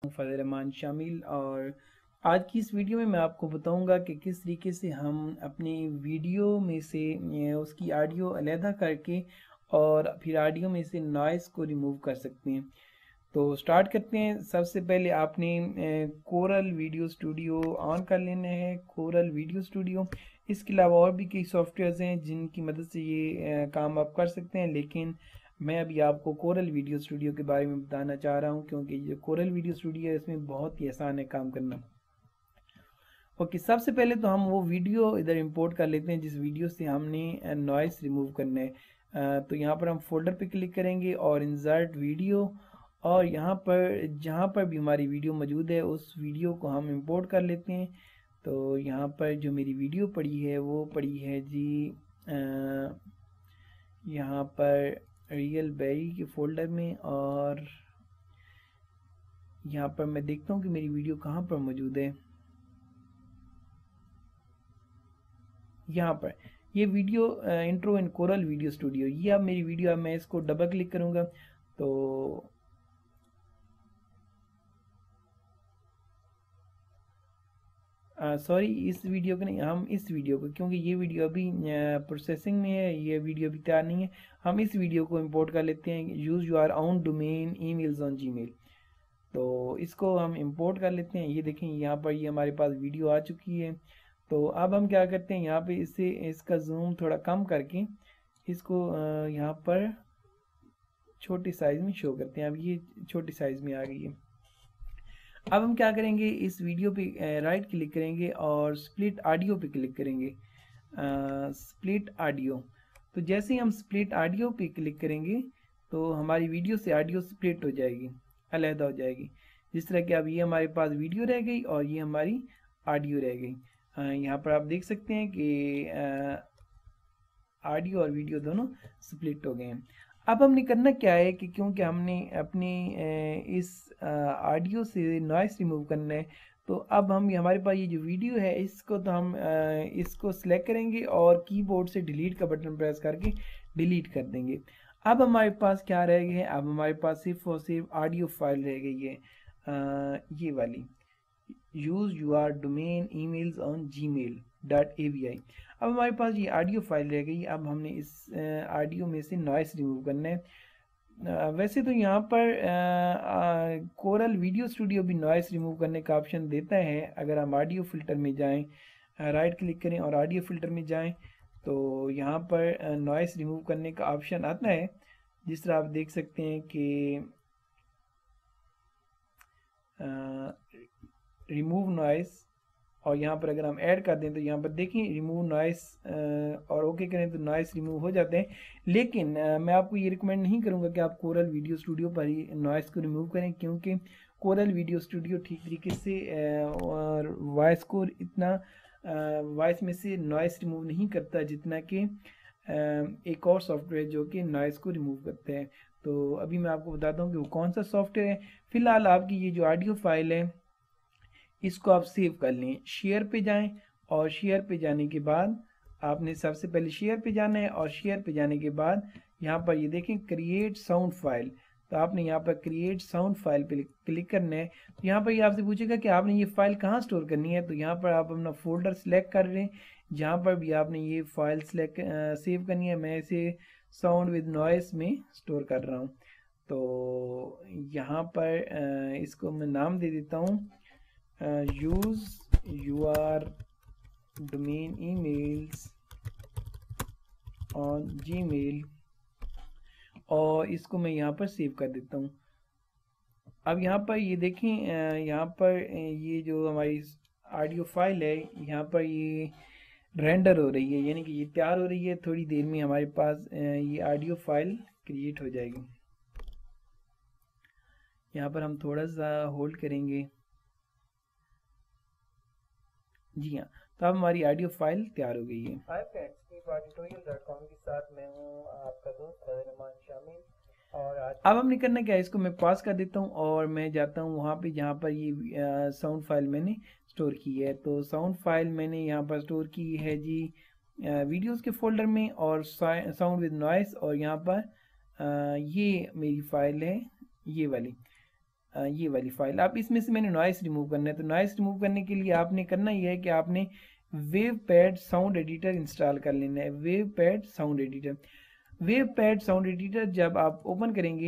फ़ज़ल रहमान शामिल। और आज की इस वीडियो में मैं आपको बताऊंगा कि किस तरीके से हम अपनी वीडियो में से उसकी ऑडियो अलहदा करके और फिर ऑडियो में से नॉइस को रिमूव कर सकते हैं। तो स्टार्ट करते हैं। सबसे पहले आपने कोरल वीडियो स्टूडियो ऑन कर लेना है, कोरल वीडियो स्टूडियो। इसके अलावा और भी कई सॉफ्टवेयर्स हैं जिनकी मदद से ये काम आप कर सकते हैं, लेकिन मैं अभी आपको कोरल वीडियो स्टूडियो के बारे में बताना चाह रहा हूँ, क्योंकि ये कोरल वीडियो स्टूडियो है, इसमें बहुत ही आसान है काम करना। ओके, सबसे पहले तो हम वो वीडियो इधर इंपोर्ट कर लेते हैं जिस वीडियो से हमने नॉइस रिमूव करना है। तो यहाँ पर हम फोल्डर पे क्लिक करेंगे और इंसर्ट वीडियो, और यहाँ पर जहाँ पर भी हमारी वीडियो मौजूद है उस वीडियो को हम इंपोर्ट कर लेते हैं। तो यहाँ पर जो मेरी वीडियो पड़ी है वो पड़ी है जी यहाँ पर रियल बेरी के फोल्डर में, और यहाँ पर मैं देखता हूँ कि मेरी वीडियो कहाँ पर मौजूद है। यहाँ पर ये video intro in Corel video studio, ये अब मेरी वीडियो, अब मैं इसको डबल क्लिक करूँगा तो सॉरी, इस वीडियो को नहीं, हम इस वीडियो को, क्योंकि ये वीडियो अभी प्रोसेसिंग में है, ये वीडियो अभी तैयार नहीं है। हम इस वीडियो को इंपोर्ट कर लेते हैं, use your own domain emails on Gmail. तो इसको हम इंपोर्ट कर लेते हैं। ये देखें, यहाँ पर ये हमारे पास वीडियो आ चुकी है। तो अब हम क्या करते हैं, यहाँ पे इससे इसका जूम थोड़ा कम करके इसको यहाँ पर छोटे साइज़ में शो करते हैं। अब ये छोटे साइज़ में आ गई है। अब हम क्या करेंगे, इस वीडियो पे राइट क्लिक करेंगे और स्प्लिट ऑडियो पे क्लिक करेंगे। स्प्लिट ऑडियो, तो जैसे ही हम स्प्लिट ऑडियो पे क्लिक करेंगे तो हमारी वीडियो से ऑडियो स्प्लिट हो जाएगी, अलहदा हो जाएगी। जिस तरह कि अब ये हमारे पास वीडियो रह गई और ये हमारी ऑडियो रह गई। यहाँ पर आप देख सकते हैं कि ऑडियो और वीडियो दोनों स्प्लिट हो गए हैं। अब हमने करना क्या है कि क्योंकि हमने अपनी इस ऑडियो से नॉइस रिमूव करना है, तो अब हम हमारे पास ये जो वीडियो है इसको तो हम इसको सिलेक्ट करेंगे और कीबोर्ड से डिलीट का बटन प्रेस करके डिलीट कर देंगे। अब हमारे पास क्या रह गए हैं, अब हमारे पास सिर्फ और सिर्फ ऑडियो फाइल रह गई है, ये वाली, use your domain emails on gmail.avi। अब हमारे पास ये ऑडियो फाइल रह गई। अब हमने इस ऑडियो में से नॉइस रिमूव करना है। वैसे तो यहाँ पर कोरल वीडियो स्टूडियो भी नॉइस रिमूव करने का ऑप्शन देता है। अगर हम ऑडियो फिल्टर में जाएं, राइट क्लिक करें और ऑडियो फिल्टर में जाएं, तो यहाँ पर नॉइस रिमूव करने का ऑप्शन आता है। जिस तरह आप देख सकते हैं कि रिमूव नॉइस, और यहाँ पर अगर हम ऐड कर दें तो यहाँ पर देखें रिमूव नॉइस, और ओके करें तो नॉइस रिमूव हो जाते हैं। लेकिन मैं आपको ये रिकमेंड नहीं करूँगा कि आप कोरल वीडियो स्टूडियो पर ही नॉइस को रिमूव करें, क्योंकि कोरल वीडियो स्टूडियो ठीक तरीके से और वॉइस को इतना वॉइस में से नॉइस रिमूव नहीं करता जितना कि एक और सॉफ्टवेयर जो कि नॉइस को रिमूव करते हैं। तो अभी मैं आपको बताता हूँ कि वो कौन सा सॉफ्टवेयर है। फिलहाल आपकी ये जो ऑडियो फाइल है इसको आप सेव कर लें। शेयर पे जाएं, और शेयर पे जाने के बाद आपने सबसे पहले शेयर पे जाना है, और शेयर पे जाने के बाद यहाँ पर ये देखें क्रिएट साउंड फाइल, तो आपने यहाँ पर क्रिएट साउंड फाइल पे क्लिक करना है। तो यहाँ पर ये आपसे पूछेगा कि आपने ये फाइल कहाँ स्टोर करनी है। तो यहाँ पर आप अपना फोल्डर सेलेक्ट कर लें जहाँ पर भी आपने ये फाइल सेलेक्ट सेव करनी है। मैं इसे साउंड विद नॉइस में स्टोर कर रहा हूँ। तो यहाँ पर इसको मैं नाम दे देता हूँ, use your domain emails on gmail, और इसको मैं यहाँ पर सेव कर देता हूँ। अब यहाँ पर ये देखें, यहाँ पर ये जो हमारी ऑडियो फाइल है यहाँ पर ये रेंडर हो रही है, यानी कि ये तैयार हो रही है। थोड़ी देर में हमारे पास ये ऑडियो फाइल क्रिएट हो जाएगी। यहाँ पर हम थोड़ा सा होल्ड करेंगे। जी हाँ, तो अब हमारी ऑडियो फाइल तैयार हो गई है। हाय फ्रेंड्स, tutorial.com के साथ मैं हूँ आपका दोस्त फ़ज़ल रहमान शामिल। और आज अब हमने करना क्या है, इसको मैं पॉज कर देता हूँ और मैं जाता हूँ वहाँ पे जहाँ पर ये साउंड फाइल मैंने स्टोर की है। तो साउंड फाइल मैंने यहाँ पर स्टोर की है जी वीडियोस के फोल्डर में, और साउंड विद नॉइस, और यहाँ पर ये मेरी फाइल है ये वाली। ये वाली फाइल। अब इसमें से मैंने नॉइस रिमूव करना है, तो नॉइस रिमूव करने के लिए आपने करना ये है कि आपने WavePad sound editor install कर लेना है। WavePad sound editor, WavePad sound editor जब आप ओपन करेंगे,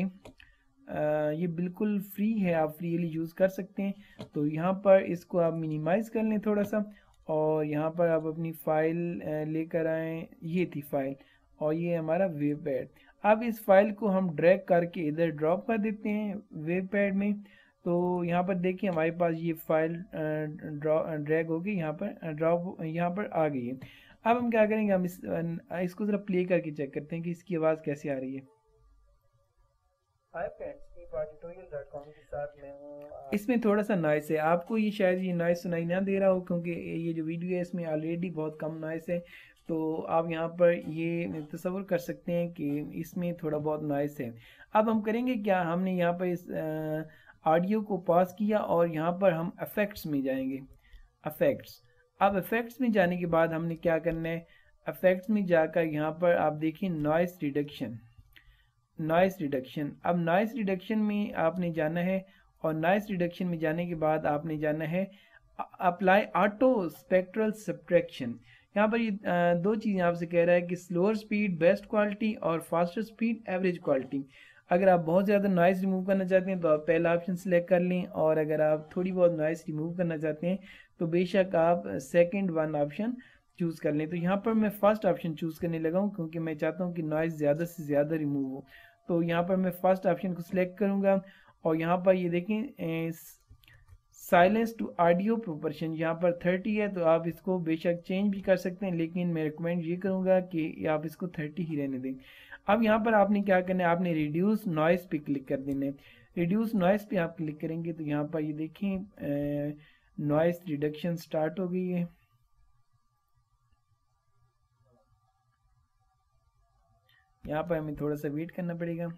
ये बिल्कुल फ्री है, आप फ्रीली यूज़ कर सकते हैं। तो यहाँ पर इसको आप मिनिमाइज़ कर लें थोड़ा सा, और यहाँ पर आप अपनी फ़ाइल लेकर आएँ। ये थी फ़ाइल और ये हमारा वेव पैड। अब इस फाइल को हम ड्रैग करके इधर ड्रॉप कर देते हैं वेव पैड में। तो यहाँ पर देखिए हमारे पास ये फाइल ड्रैग होगी, यहाँ पर ड्रॉप यहाँ पर आ गई है। अब हम क्या करेंगे, हम इसको ज़रा प्ले करके चेक करते हैं कि इसकी आवाज़ कैसे आ रही है। हाय फ्रेंड्स, tutorial.com के साथ मैं हूँ। इसमें थोड़ा सा नॉइस है, आपको ये शायद ये नॉइस सुनाई ना दे रहा हो क्योंकि ये जो वीडियो है इसमें ऑलरेडी बहुत कम नॉइस है। तो आप यहाँ पर ये तसव्वुर कर सकते हैं कि इसमें थोड़ा बहुत नॉइस है। अब हम करेंगे क्या, हमने यहाँ पर इस ऑडियो को पॉज किया और यहाँ पर हम इफेक्ट्स में जाएंगे। इफेक्ट्स, अब इफेक्ट्स में जाने के बाद हमने क्या करना है, इफेक्ट्स में जाकर यहाँ पर आप देखिए नॉइस रिडक्शन। नॉइस रिडक्शन, अब नॉइस रिडक्शन में आपने जाना है और नॉइस रिडक्शन में जाने के बाद आपने जाना है अप्लाई ऑटो स्पेक्ट्रल सब्ट्रैक्शन। यहाँ पर ये दो चीज़ें आपसे कह रहा है कि स्लोअर स्पीड बेस्ट क्वालिटी और फास्टर स्पीड एवरेज क्वालिटी। अगर आप बहुत ज़्यादा नॉइस रिमूव करना चाहते हैं तो आप पहला ऑप्शन सेलेक्ट कर लें, और अगर आप थोड़ी बहुत नॉइस रिमूव करना चाहते हैं तो बेशक आप सेकंड वन ऑप्शन चूज़ कर लें। तो यहाँ पर मैं फर्स्ट ऑप्शन चूज़ करने लगा हूँ क्योंकि मैं चाहता हूँ कि नॉइस ज़्यादा से ज़्यादा रिमूव हो। तो यहाँ पर मैं फर्स्ट ऑप्शन को सिलेक्ट करूँगा और यहाँ पर ये देखें साइलेंस टू ऑडियो प्रोपोर्शन यहाँ पर 30 है, तो आप इसको बेशक चेंज भी कर सकते हैं, लेकिन मैं रिकमेंड ये करूँगा कि आप इसको 30 ही रहने दें। अब यहाँ पर आपने क्या करना है, आपने रिड्यूस नॉइस पे क्लिक कर देना है। रिड्यूस नॉइस पे आप क्लिक करेंगे तो यहाँ पर ये देखें नॉइस रिडक्शन स्टार्ट हो गई है। यहाँ पर हमें थोड़ा सा वेट करना पड़ेगा।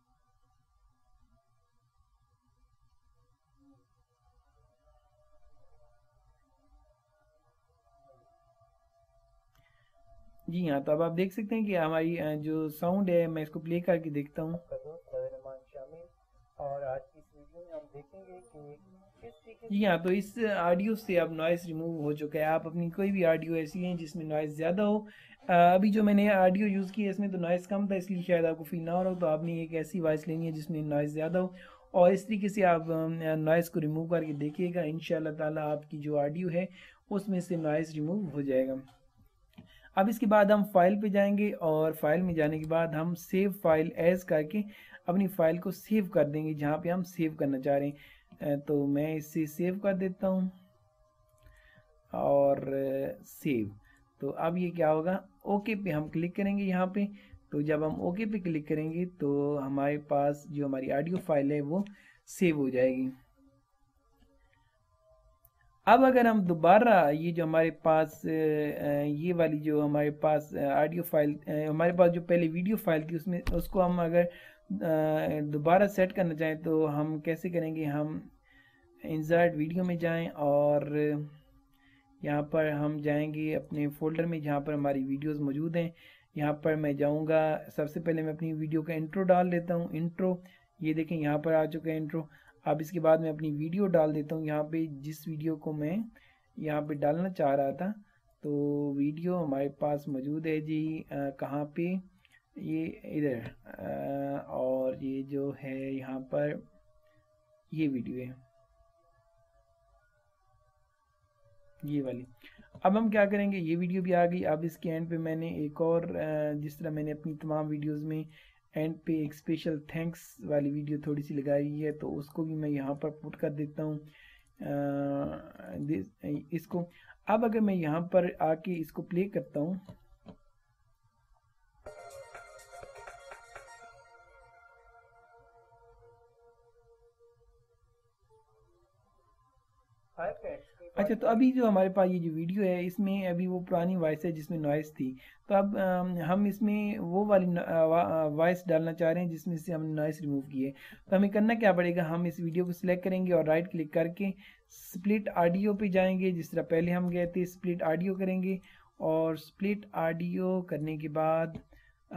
जी हाँ, तो अब आप देख सकते हैं कि हमारी जो साउंड है, मैं इसको प्ले करके देखता हूँ। आपका दोस्त शामिल, और आज की इस वीडियो में हम देखेंगे कि किस तरीके जी हाँ, तो इस ऑडियो से अब नॉइस रिमूव हो चुका है। आप अपनी कोई भी ऑडियो ऐसी है जिसमें नॉइस ज़्यादा हो, अभी जो मैंने ऑडियो यूज़ की है इसमें तो नॉइस कम था, इसलिए शायद आपको फील ना हो रहा हो, तो आपने एक ऐसी वॉइस लेनी है जिसमें नॉइस ज़्यादा हो, और इस तरीके से आप नॉइस को रिमूव करके देखिएगा। इंशाल्लाह ताला आपकी जो ऑडियो है उसमें से नॉइस रिमूव हो जाएगा। अब इसके बाद हम फाइल पे जाएंगे और फाइल में जाने के बाद हम सेव फाइल एज करके अपनी फाइल को सेव कर देंगे जहाँ पे हम सेव करना चाह रहे हैं। तो मैं इसे सेव कर देता हूँ और सेव। तो अब ये क्या होगा, ओके पे हम क्लिक करेंगे यहाँ पे। तो जब हम ओके पे क्लिक करेंगे तो हमारे पास जो हमारी ऑडियो फाइल है वो सेव हो जाएगी। अब अगर हम दोबारा ये जो हमारे पास ये वाली जो हमारे पास ऑडियो फाइल, हमारे पास जो पहले वीडियो फाइल थी उसमें उसको हम अगर दोबारा सेट करना चाहें तो हम कैसे करेंगे, हम इंसर्ट वीडियो में जाएं और यहाँ पर हम जाएंगे अपने फोल्डर में जहाँ पर हमारी वीडियोस मौजूद हैं। यहाँ पर मैं जाऊँगा, सबसे पहले मैं अपनी वीडियो का इंट्रो डाल देता हूँ। इंट्रो, ये देखें यहाँ पर आ चुका है इंट्रो। अब इसके बाद मैं अपनी वीडियो डाल देता हूँ यहाँ पे, जिस वीडियो को मैं यहाँ पे डालना चाह रहा था। तो वीडियो हमारे पास मौजूद है जी, कहाँ पे, ये इधर, और ये जो है यहाँ पर ये वीडियो है, ये वाली। अब हम क्या करेंगे, ये वीडियो भी आ गई। अब इसके एंड पे मैंने एक और जिस तरह मैंने अपनी तमाम वीडियोस में एंड पे एक स्पेशल थैंक्स वाली वीडियो थोड़ी सी लगाई है, तो उसको भी मैं यहाँ पर पुट कर देता हूँ इसको। अब अगर मैं यहाँ पर आके इसको प्ले करता हूँ, हाय फ्रेंड्स। अच्छा, तो अभी जो हमारे पास ये जो वीडियो है इसमें अभी वो पुरानी वॉइस है जिसमें नॉइस थी। तो अब हम इसमें वो वाली वॉइस डालना चाह रहे हैं जिसमें से हमने नॉइस रिमूव की है। तो हमें करना क्या पड़ेगा, हम इस वीडियो को सिलेक्ट करेंगे और राइट क्लिक करके स्प्लिट ऑडियो पे जाएंगे, जिस तरह पहले हम गए थे। स्प्लिट ऑडियो करेंगे और स्प्लिट ऑडियो करने के बाद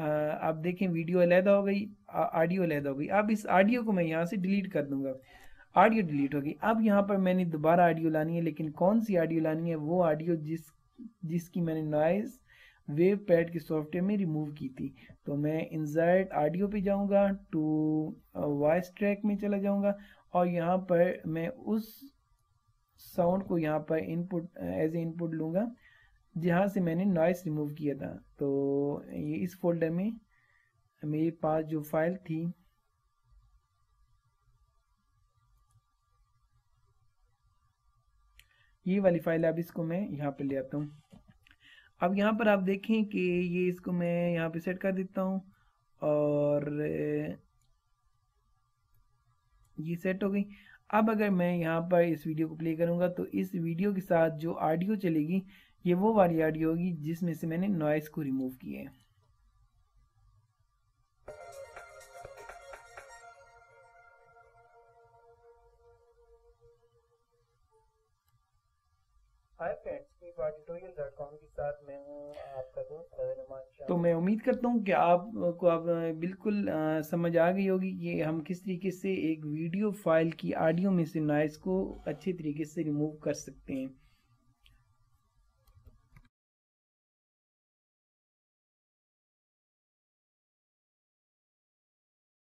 आप देखें वीडियो अलहदा हो गई, ऑडियो अलहदा हो गई। अब इस ऑडियो को मैं यहाँ से डिलीट कर दूंगा। ऑडियो डिलीट होगी। अब यहाँ पर मैंने दोबारा ऑडियो लानी है, लेकिन कौन सी ऑडियो लानी है? वो ऑडियो जिसकी मैंने नॉइस वेव पैड के सॉफ्टवेयर में रिमूव की थी। तो मैं इंसर्ट ऑडियो पे जाऊंगा, टू वॉइस ट्रैक में चला जाऊंगा और यहाँ पर मैं उस साउंड को यहाँ पर इनपुट एज ए इनपुट लूँगा जहाँ से मैंने नॉइस रिमूव किया था। तो ये इस फोल्डर में मेरे पास जो फाइल थी, ये वाली फाइल, अब इसको मैं यहाँ पे ले आता हूँ। अब यहाँ पर आप देखें कि ये इसको मैं यहाँ पे सेट कर देता हूँ और ये सेट हो गई। अब अगर मैं यहाँ पर इस वीडियो को प्ले करूँगा तो इस वीडियो के साथ जो ऑडियो चलेगी ये वो वाली ऑडियो होगी जिसमें से मैंने नॉइस को रिमूव किया है। हाय फ्रेंड्स, tutorial.com के साथ मैं हूँ आपका दोस्त नुमान तो शामिल। मैं उम्मीद करता हूँ कि आपको अब बिल्कुल समझ आ गई होगी कि हम किस तरीके से एक वीडियो फाइल की ऑडियो में से नॉइस को अच्छे तरीके से रिमूव कर सकते हैं।